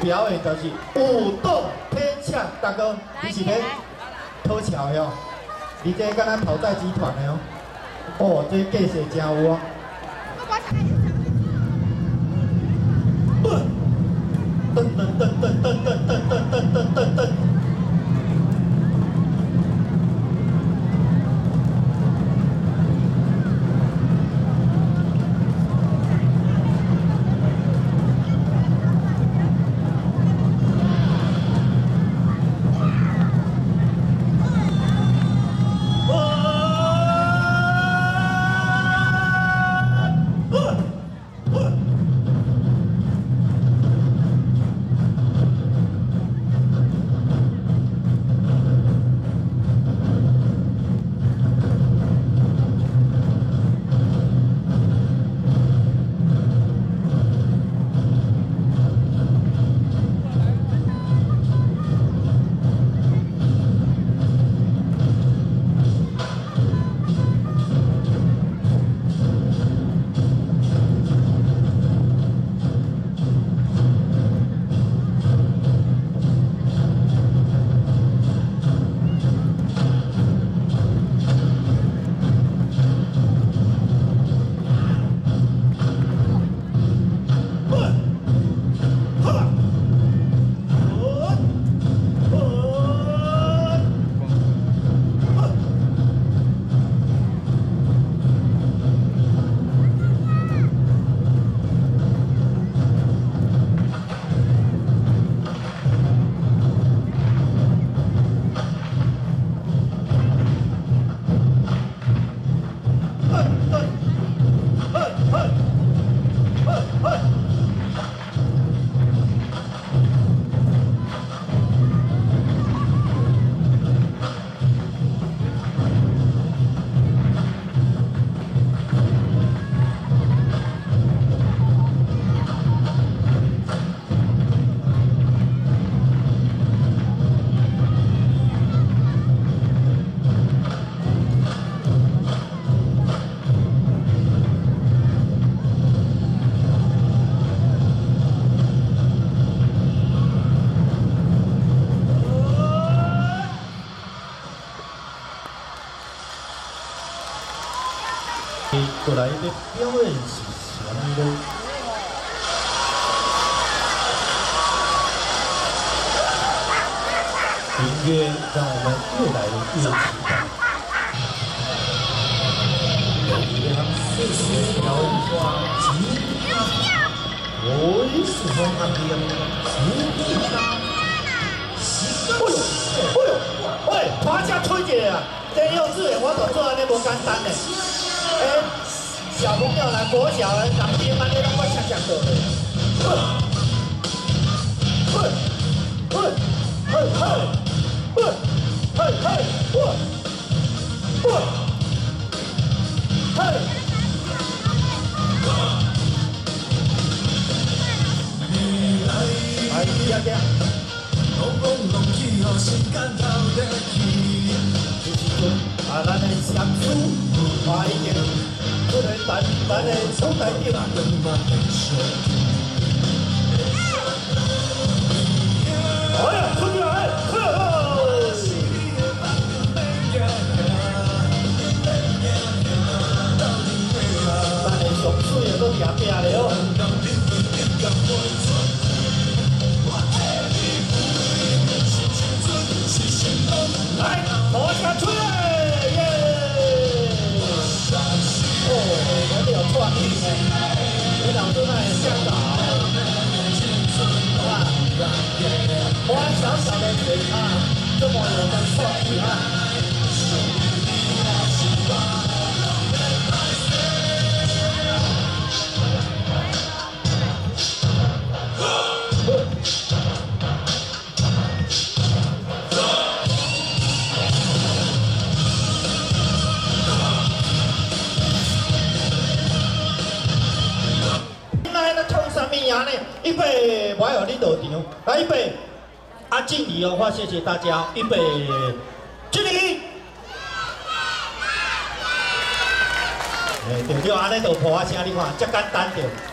表演就是舞动天抢大哥，你是咧讨巧的哦？你这敢若讨债集团的哦？哦，这架势真有哦。噔噔噔噔噔噔噔噔噔噔噔。 过来的表演是什么呢？音乐让我们越来越期待。有两岁的飘花金我喜欢那边金大。喂，大家推一下啊！这幼稚园我都做安尼无简单嘞。小朋友来国小人，人边安尼拢快抢到嘞。哎呀呀！啊，咱的相思花已经，可能咱的手台顶。哎呀，出去来，呵呵！咱的上水的都赢拼了哦。来，大家出来！ 很有创意呢，你老师那也向导，啊，花小小的钱啊，这么有的创意啊！预备，我有你落场。来，预备，阿静怡哦，我谢谢大家。预备，敬礼。对，安尼就破啊声，你看，这简单着。